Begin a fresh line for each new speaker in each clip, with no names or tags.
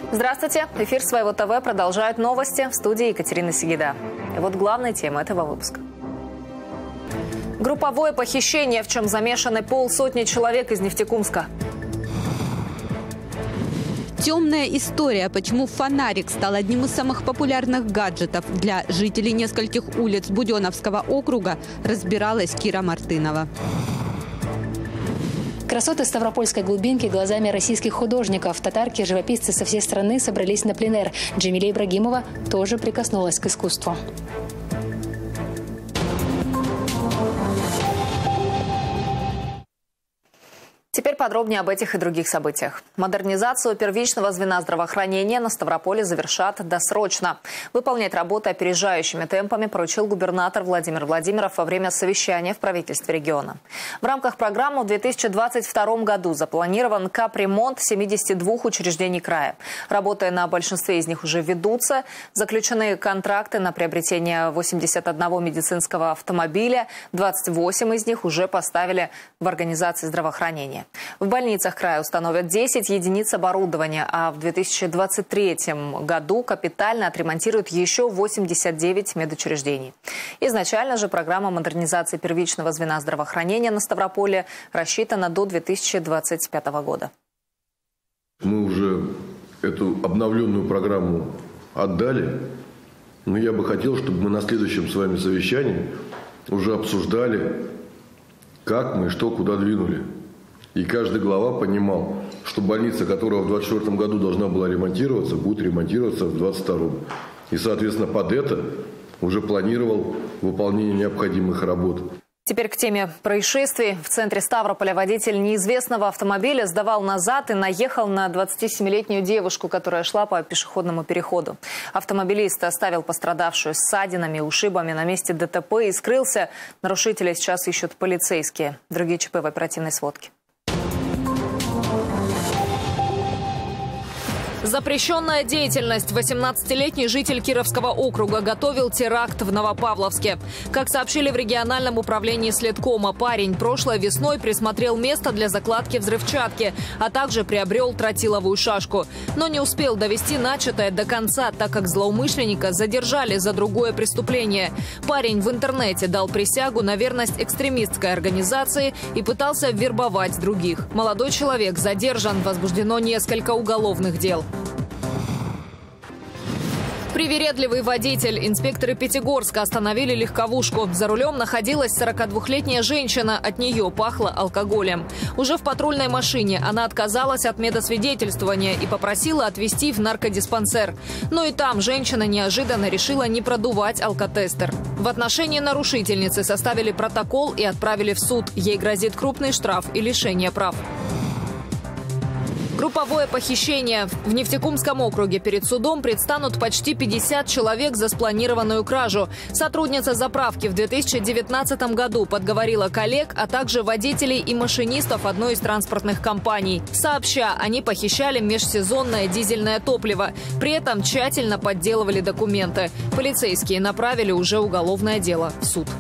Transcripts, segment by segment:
Здравствуйте! Эфир Своего ТВ продолжают новости. В студии Екатерина Сигида. И вот главная тема этого выпуска. Групповое похищение, в чем замешаны 500 человек из Нефтекумска.
Темная история, почему фонарик стал одним из самых популярных гаджетов для жителей нескольких улиц Буденновского округа, разбиралась Кира Мартынова.
Красоты ставропольской глубинки глазами российских художников. Татарки, живописцы со всей страны собрались на пленэр. Джамиля Ибрагимова тоже прикоснулась к искусству.
Теперь подробнее об этих и других событиях. Модернизацию первичного звена здравоохранения на Ставрополе завершат досрочно. Выполнять работы опережающими темпами поручил губернатор Владимир Владимиров во время совещания в правительстве региона. В рамках программы в 2022 году запланирован капремонт 72 учреждений края. Работы на большинстве из них уже ведутся. Заключены контракты на приобретение 81 медицинского автомобиля. 28 из них уже поставили в организации здравоохранения. В больницах края установят 10 единиц оборудования, а в 2023 году капитально отремонтируют еще 89 медучреждений. Изначально же программа модернизации первичного звена здравоохранения на Ставрополе рассчитана до 2025 года.
Мы уже эту обновленную программу отдали, но я бы хотел, чтобы мы на следующем с вами совещании уже обсуждали, как мы, что, куда двинули. И каждый глава понимал, что больница, которая в 2024 году должна была ремонтироваться, будет ремонтироваться в 2022. И, соответственно, под это уже планировал выполнение необходимых работ.
Теперь к теме происшествий. В центре Ставрополя водитель неизвестного автомобиля сдавал назад и наехал на 27-летнюю девушку, которая шла по пешеходному переходу. Автомобилист оставил пострадавшую с ссадинами, ушибами на месте ДТП и скрылся. Нарушителя сейчас ищут полицейские. Другие ЧП в оперативной сводке. Запрещенная деятельность. 18-летний житель Кировского округа готовил теракт в Новопавловске. Как сообщили в региональном управлении следкома, парень прошлой весной присмотрел место для закладки взрывчатки, а также приобрел тротиловую шашку. Но не успел довести начатое до конца, так как злоумышленника задержали за другое преступление. Парень в интернете дал присягу на верность экстремистской организации и пытался вербовать других. Молодой человек задержан, возбуждено несколько уголовных дел. Привередливый водитель. Инспекторы Пятигорска остановили легковушку. За рулем находилась 42-летняя женщина. От нее пахло алкоголем. Уже в патрульной машине она отказалась от медосвидетельствования и попросила отвезти в наркодиспансер. Но и там женщина неожиданно решила не продувать алкотестер. В отношении нарушительницы составили протокол и отправили в суд. Ей грозит крупный штраф и лишение прав. Групповое похищение. В Нефтекумском округе перед судом предстанут почти 50 человек за спланированную кражу. Сотрудница заправки в 2019 году подговорила коллег, а также водителей и машинистов одной из транспортных компаний. Сообща, они похищали межсезонное дизельное топливо. При этом тщательно подделывали документы. Полицейские направили уже уголовное дело в суд.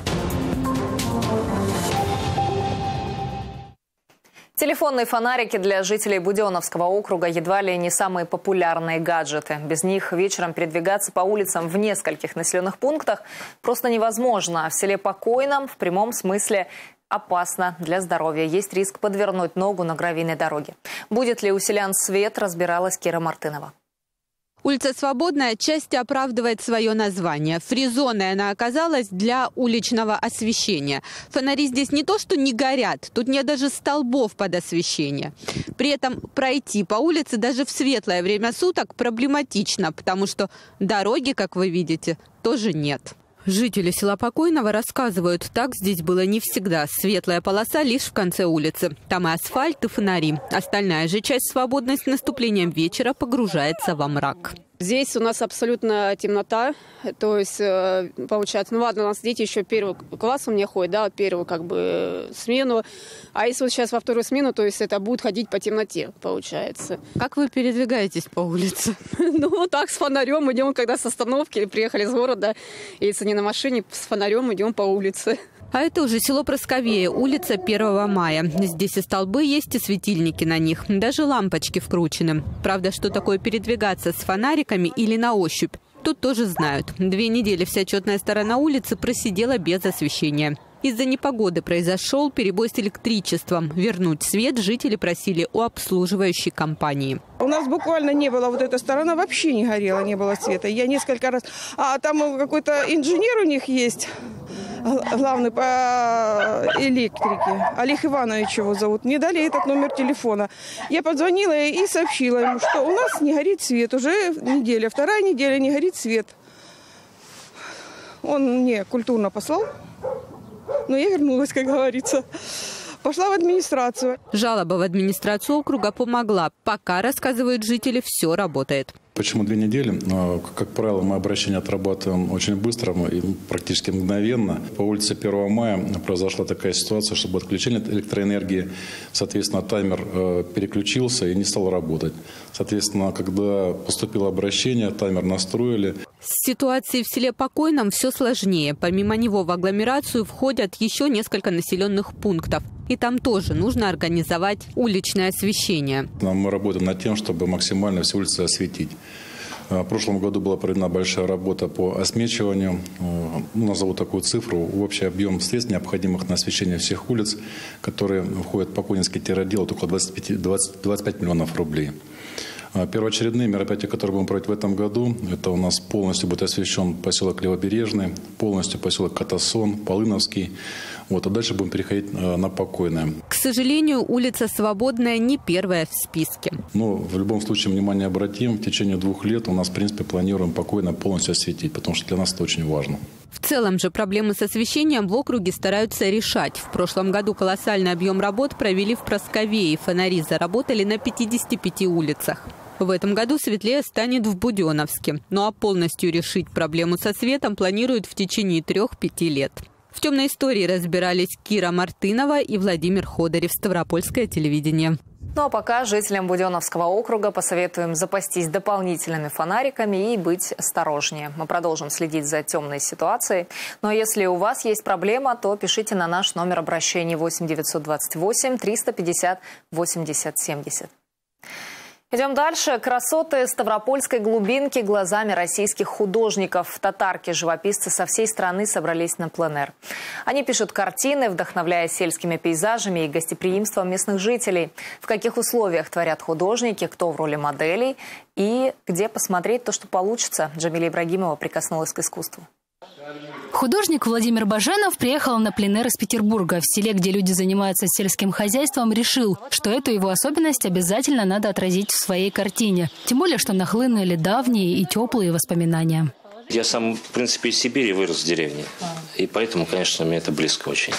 Телефонные фонарики для жителей Буденновского округа едва ли не самые популярные гаджеты. Без них вечером передвигаться по улицам в нескольких населенных пунктах просто невозможно. В селе Покойном в прямом смысле опасно для здоровья. Есть риск подвернуть ногу на гравийной дороге. Будет ли у селян свет, разбиралась Кира Мартынова.
Улица Свободная отчасти оправдывает свое название. Фризоной она оказалась для уличного освещения. Фонари здесь не то что не горят, тут нет даже столбов под освещение. При этом пройти по улице даже в светлое время суток проблематично, потому что дороги, как вы видите, тоже нет. Жители села Покойного рассказывают, так здесь было не всегда. Светлая полоса лишь в конце улицы. Там и асфальт, и фонари. Остальная же часть Свободной с наступлением вечера погружается во мрак.
Здесь у нас абсолютно темнота, то есть, получается, ну ладно, у нас дети еще первый класс у меня ходят, да, первую смену, а если вот сейчас во вторую смену, то есть это будет ходить по темноте, получается.
Как вы передвигаетесь по улице?
Ну, вот так, с фонарем идем, когда с остановки, или приехали из города, если не на машине, с фонарем идем по улице.
А это уже село Просковея, улица 1 мая. Здесь и столбы есть, и светильники на них. Даже лампочки вкручены. Правда, что такое передвигаться с фонариками или на ощупь, тут тоже знают. 2 недели вся четная сторона улицы просидела без освещения. Из-за непогоды произошел перебой с электричеством. Вернуть свет жители просили у обслуживающей компании.
У нас буквально не было, вот эта сторона вообще не горела, не было света. Я несколько раз... А там какой-то инженер у них есть, главный по электрике. Олег Иванович его зовут. Мне дали этот номер телефона. Я позвонила и сообщила ему, что у нас не горит свет. Уже неделя, 2-я неделя не горит свет. Он мне культурно послал. Но я вернулась, как говорится. Пошла в администрацию.
Жалоба в администрацию округа помогла. Пока, рассказывают жители, все работает.
Почему 2 недели? Как правило, мы обращение отрабатываем очень быстро и практически мгновенно. По улице 1 мая произошла такая ситуация, что было отключение электроэнергии. Соответственно, таймер переключился и не стал работать. Соответственно, когда поступило обращение, таймер настроили.
С ситуацией в селе Покойном все сложнее. Помимо него в агломерацию входят еще несколько населенных пунктов. И там тоже нужно организовать уличное освещение.
Мы работаем над тем, чтобы максимально все улицы осветить. В прошлом году была проведена большая работа по освещению. Назову такую цифру. Общий объем средств, необходимых на освещение всех улиц, которые входят в Покойнинский террордел, около 25 миллионов рублей. Первоочередные мероприятия, которые будем проводить в этом году, это у нас полностью будет освещен поселок Левобережный, полностью поселок Катасон, Полыновский. А дальше будем переходить на Покойное.
К сожалению, улица Свободная не первая в списке.
Но в любом случае внимание обратим. В течение 2 лет у нас, в принципе, планируем Покойное полностью осветить, потому что для нас это очень важно.
В целом же проблемы с освещением в округе стараются решать. В прошлом году колоссальный объем работ провели в Просковее. Фонари заработали на 55 улицах. В этом году светлее станет в Буденновске. Ну а полностью решить проблему со светом планируют в течение 3-5 лет. В темной истории разбирались Кира Мартынова и Владимир Ходорев. Ставропольское телевидение.
Ну а пока жителям Буденновского округа посоветуем запастись дополнительными фонариками и быть осторожнее. Мы продолжим следить за темной ситуацией. Но если у вас есть проблема, то пишите на наш номер обращения 8 928 350 80 70. Идем дальше. Красоты Ставропольской глубинки глазами российских художников. Татарки-живописцы со всей страны собрались на пленэр. Они пишут картины, вдохновляясь сельскими пейзажами и гостеприимством местных жителей. В каких условиях творят художники, кто в роли моделей и где посмотреть то, что получится. Джамиля Ибрагимова прикоснулась к искусству.
Художник Владимир Баженов приехал на пленэр из Петербурга. В селе, где люди занимаются сельским хозяйством, решил, что эту его особенность обязательно надо отразить в своей картине. Тем более, что нахлынули давние и теплые воспоминания.
Я сам, в принципе, из Сибири вырос в деревне. И поэтому, конечно, мне это близко очень.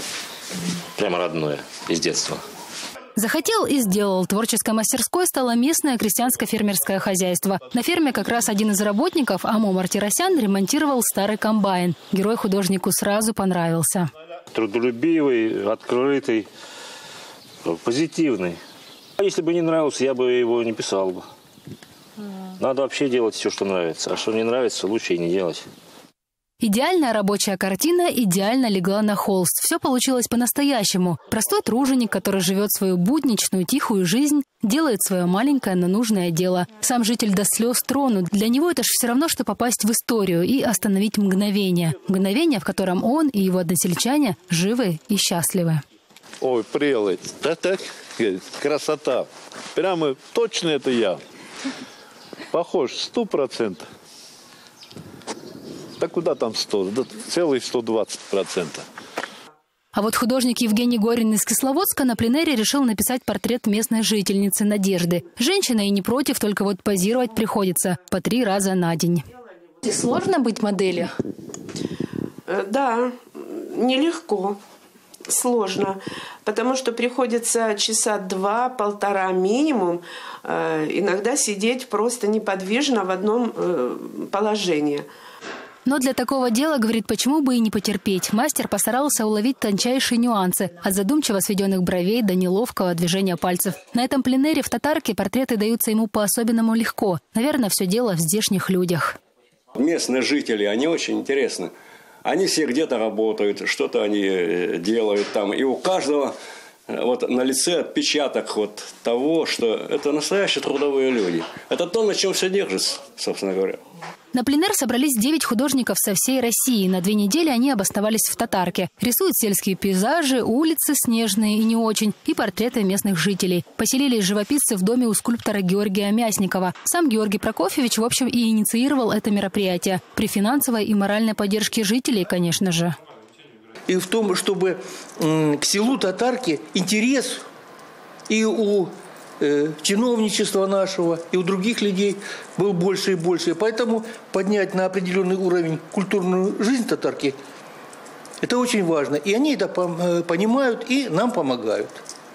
Прямо родное, из детства.
Захотел и сделал. Творческой мастерской стало местное крестьянско-фермерское хозяйство. На ферме как раз один из работников, Амо Мартиросян, ремонтировал старый комбайн. Герой художнику сразу понравился.
Трудолюбивый, открытый, позитивный. А если бы не нравился, я бы его не писал бы. Надо вообще делать все, что нравится. А что не нравится, лучше и не делать.
Идеальная рабочая картина идеально легла на холст. Все получилось по-настоящему. Простой труженик, который живет свою будничную, тихую жизнь, делает свое маленькое, но нужное дело. Сам житель до слез тронут. Для него это же все равно, что попасть в историю и остановить мгновение. Мгновение, в котором он и его односельчане живы и счастливы.
Ой, прелесть. Так, красота. Прямо точно это я. Похож 100%. Да куда там 100? Да целых 120%.
А вот художник Евгений Горин из Кисловодска на пленэре решил написать портрет местной жительницы Надежды. Женщина и не против, только вот позировать приходится по 3 раза на день. Сложно быть моделью?
Да, нелегко. Сложно, потому что приходится часа 2-1,5 минимум иногда сидеть просто неподвижно в одном положении.
Но для такого дела, говорит, почему бы и не потерпеть. Мастер постарался уловить тончайшие нюансы. От задумчиво сведенных бровей до неловкого движения пальцев. На этом пленэре в Татарке портреты даются ему по-особенному легко. Наверное, все дело в здешних людях.
Местные жители, они очень интересны. Они все где-то работают, что-то они делают там. И у каждого вот на лице отпечаток вот того, что это настоящие трудовые люди. Это то, на чем все держится, собственно говоря.
На пленэр собрались 9 художников со всей России. На 2 недели они обосновались в Татарке. Рисуют сельские пейзажи, улицы снежные и не очень, и портреты местных жителей. Поселились живописцы в доме у скульптора Георгия Мясникова. Сам Георгий Прокофьевич, в общем, и инициировал это мероприятие. При финансовой и моральной поддержке жителей, конечно же.
И в том, чтобы к селу Татарки интерес и у чиновничества нашего, и у других людей был больше и больше. И поэтому поднять на определенный уровень культурную жизнь Татарки – это очень важно. И они это понимают и нам помогают.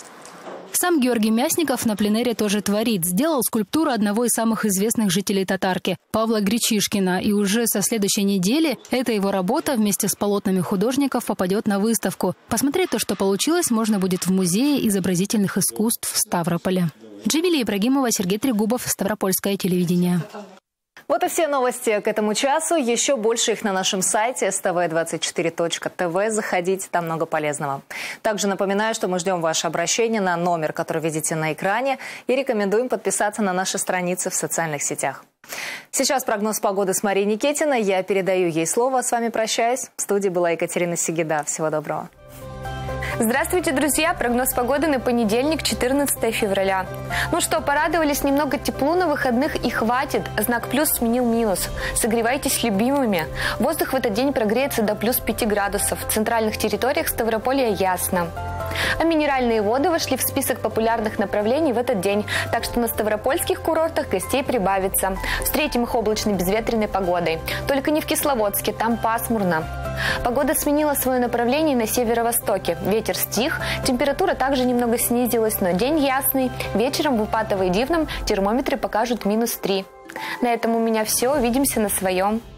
Сам Георгий Мясников на пленэре тоже творит. Сделал скульптуру одного из самых известных жителей Татарки – Павла Гречишкина. И уже со следующей недели эта его работа вместе с полотнами художников попадет на выставку. Посмотреть то, что получилось, можно будет в Музее изобразительных искусств в Ставрополе. Джемилия Ибрагимова, Сергей Трегубов, Ставропольское телевидение.
Вот и все новости к этому часу. Еще больше их на нашем сайте stv24.tv. Заходите, там много полезного. Также напоминаю, что мы ждем ваше обращение на номер, который видите на экране, и рекомендуем подписаться на наши страницы в социальных сетях. Сейчас прогноз погоды с Марией Никитиной. Я передаю ей слово. С вами прощаюсь. В студии была Екатерина Сигида. Всего доброго.
Здравствуйте, друзья! Прогноз погоды на понедельник, 14 февраля. Ну что, порадовались немного теплу на выходных и хватит. Знак плюс сменил минус. Согревайтесь с любимыми. Воздух в этот день прогреется до плюс 5 градусов. В центральных территориях Ставрополья ясно. А минеральные воды вошли в список популярных направлений в этот день. Так что на ставропольских курортах гостей прибавится. Встретим их облачной безветренной погодой. Только не в Кисловодске, там пасмурно. Погода сменила свое направление на северо-востоке. Ветер стих, температура также немного снизилась, но день ясный. Вечером в Ипатово и Дивном термометры покажут -3. На этом у меня все. Увидимся на своем.